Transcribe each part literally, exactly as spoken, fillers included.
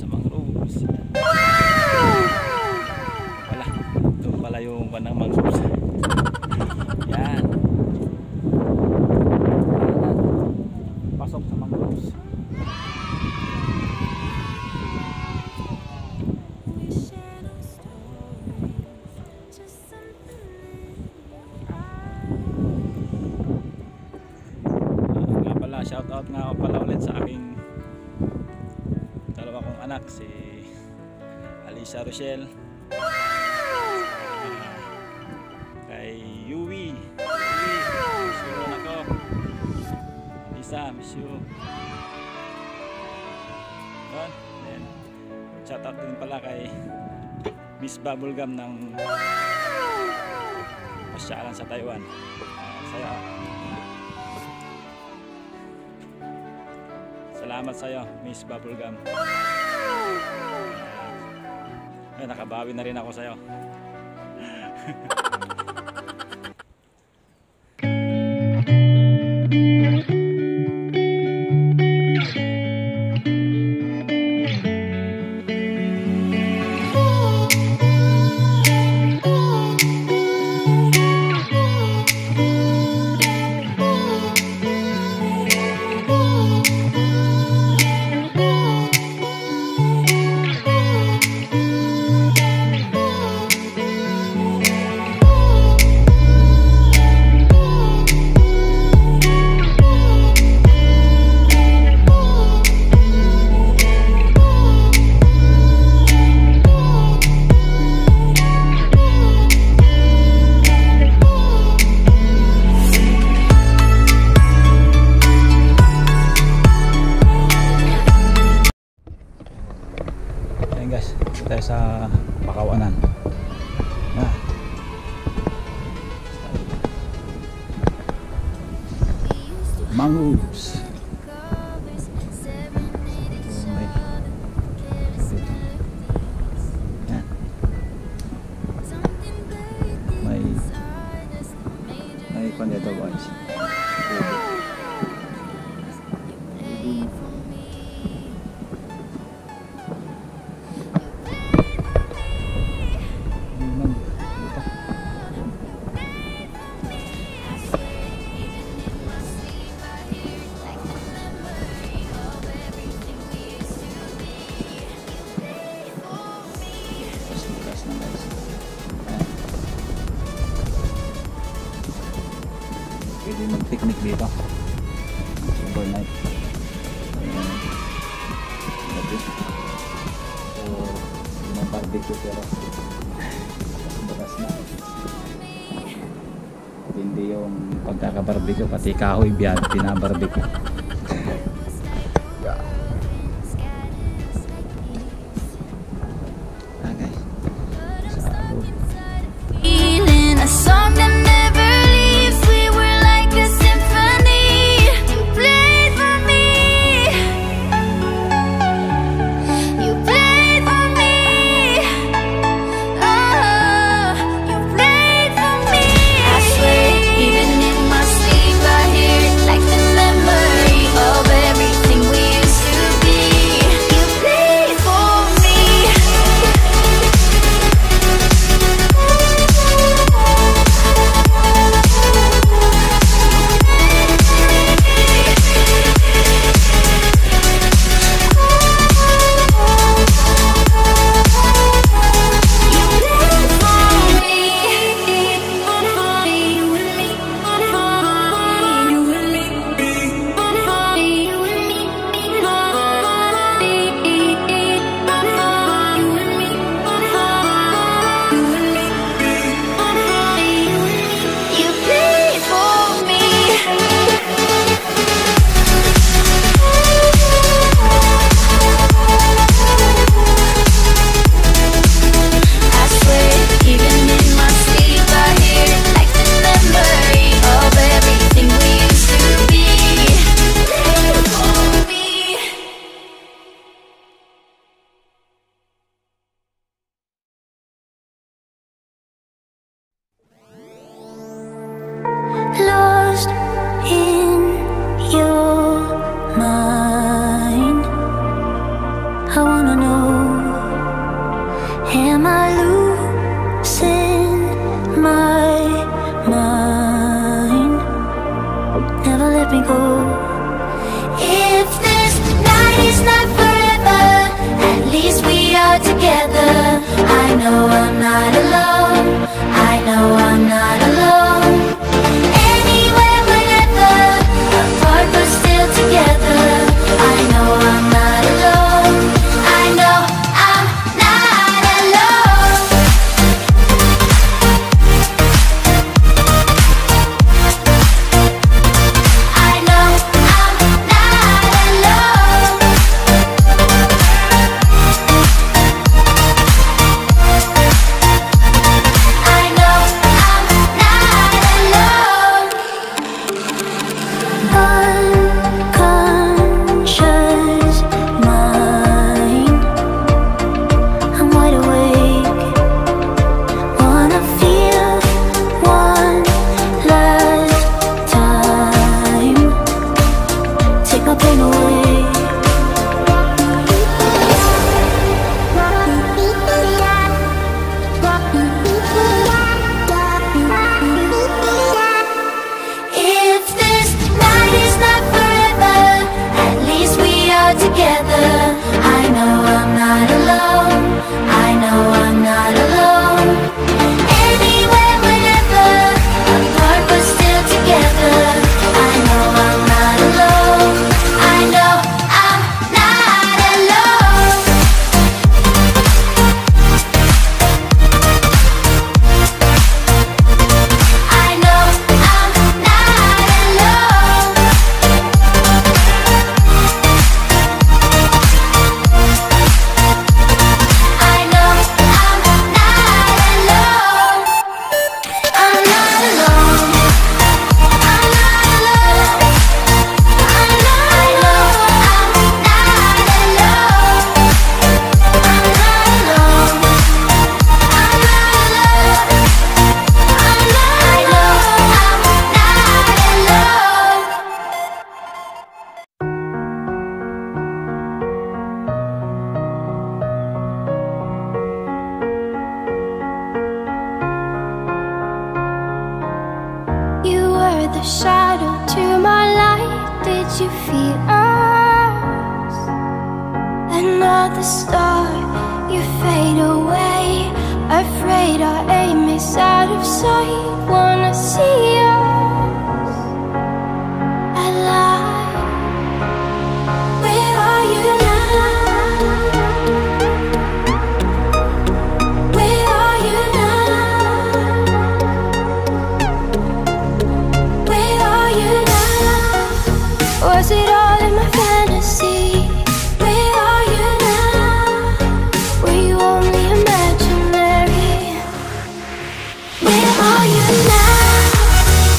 sa mangroves. Wala, ito pala yung kanang mangroves. Yan, pasok sa mangroves. Shout out nga ako pala ulit sa aking dalawa kong anak, si Alisa Rochelle, uh, kay Yui. Yui, miss you anak ko. Alisa, miss you. Yun. Then, shout out din pala kay Miss Bubblegum ng pasyalan sa Taiwan. Uh, saya. Salamat sa'yo, Miss Bubblegum. Ay, nakabawi na rin ako sa'yo. Tayo sa Pakawanan. Ah. Mangroves. Yan. May may pandito guys. Pwede mag-picnic dito overnight. Ayan. So yung barbecue pero bukas na. Hindi yung pagkaka-barbecue, pati kahoy biyan pinabarbecue. Even in my sleep I hear it like the memory. I wanna know, am I losing my mind? Never let me go. If this night is not forever, at least we are together. I know I'm not alone, I know I'm not alone. Anywhere, whenever, apart but still together. I know I'm not alone, I know I'm not alone. I know I'm not alone. I know I'm not alone. Unconscious mind, I'm wide awake. Wanna feel one last time. Take my pain away. If this night is not forever, at least we are together. I know I'm not alone, I know I'm not alone. Anywhere, whenever, apart but still together. I know I'm not alone, I know I'm not alone. I know I'm not alone. I know I'm not alone. I'm not alone. I'm not alone. I know I'm not alone. I'm not alone. I'm not alone. I know I'm not alone. You were the shadow to my light. Did you feel us? Another star, you fade away. Afraid our aim is out of sight. Wanna see us alive. Where are you now? Where are you now? Where are you now? Was it all in my fantasy? Where are you now? Were you only imaginary? Where are you now?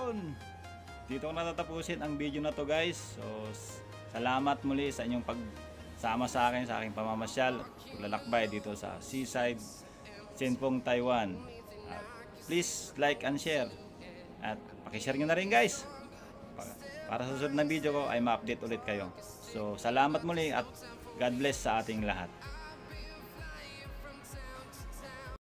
yun, dito ko natatapusin ang video na to guys. So salamat muli sa inyong pagsama sa akin sa aking pamamasyal, paglalakbay dito sa Seaside, Chempong, Taiwan. At please like and share, at pakishare nyo na rin guys, para sa susunod na video ko ay ma-update ulit kayo. So salamat muli at God bless sa ating lahat.